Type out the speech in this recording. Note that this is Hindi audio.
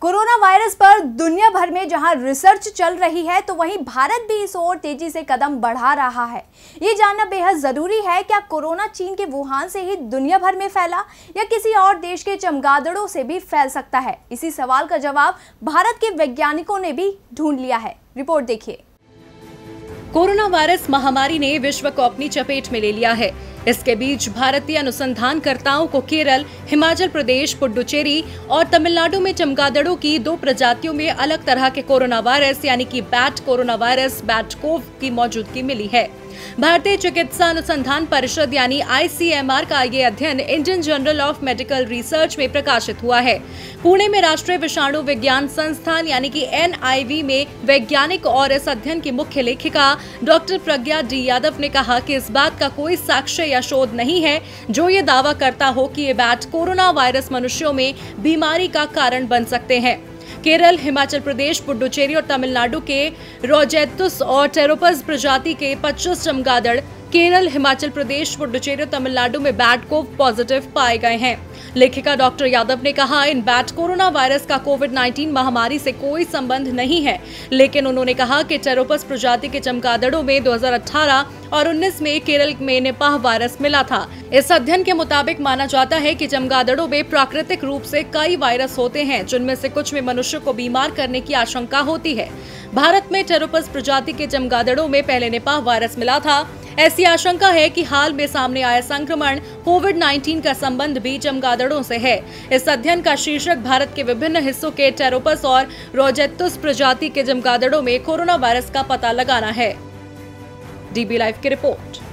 कोरोना वायरस पर दुनिया भर में जहां रिसर्च चल रही है, तो वहीं भारत भी इस ओर तेजी से कदम बढ़ा रहा है। ये जानना बेहद जरूरी है, क्या कोरोना चीन के वुहान से ही दुनिया भर में फैला या किसी और देश के चमगादड़ों से भी फैल सकता है? इसी सवाल का जवाब भारत के वैज्ञानिकों ने भी ढूंढ लिया है। रिपोर्ट देखिए। कोरोना वायरस महामारी ने विश्व को अपनी चपेट में ले लिया है। इसके बीच भारतीय अनुसंधानकर्ताओं को केरल, हिमाचल प्रदेश, पुडुचेरी और तमिलनाडु में चमगादड़ों की 2 प्रजातियों में अलग तरह के कोरोना वायरस यानी कि बैट कोरोना वायरस बैटकोव की मौजूदगी मिली है। भारतीय चिकित्सा अनुसंधान परिषद यानी ICMR का ये अध्ययन Indian journal of medical research में प्रकाशित हुआ है। पुणे में राष्ट्रीय विषाणु विज्ञान संस्थान यानी कि NIV में वैज्ञानिक और इस अध्ययन की मुख्य लेखिका डॉक्टर प्रज्ञा D यादव ने कहा कि इस बात का कोई साक्ष्य या शोध नहीं है जो ये दावा करता हो कि ये बैट कोरोना वायरस मनुष्यों में बीमारी का कारण बन सकते हैं। केरल, हिमाचल प्रदेश, पुडुचेरी और तमिलनाडु के रोजेटुस और टेरोपस प्रजाति के 25 चमगादड़ केरल, हिमाचल प्रदेश, पुडुचेरी और तमिलनाडु में बैटकोव पॉजिटिव पाए गए हैं। लेखिका डॉक्टर यादव ने कहा, इन बैट कोरोना वायरस का कोविड-19 महामारी से कोई संबंध नहीं है, लेकिन उन्होंने कहा कि टेरोपस प्रजाति के चमगादड़ों में 2018 और 19 में केरल में निपाह वायरस मिला था। इस अध्ययन के मुताबिक माना जाता है कि चमगादड़ों में प्राकृतिक रूप से कई वायरस होते हैं, जिनमें से कुछ में मनुष्य को बीमार करने की आशंका होती है। भारत में टेरोपस प्रजाति के चमगादड़ों में पहले निपाह वायरस मिला था। ऐसी आशंका है कि हाल में सामने आया संक्रमण कोविड-19 का संबंध भी चमगादड़ों से है। इस अध्ययन का शीर्षक भारत के विभिन्न हिस्सों के टेरोपस और रोजेटुस प्रजाति के चमगादड़ों में कोरोना वायरस का पता लगाना है। DB लाइव की रिपोर्ट।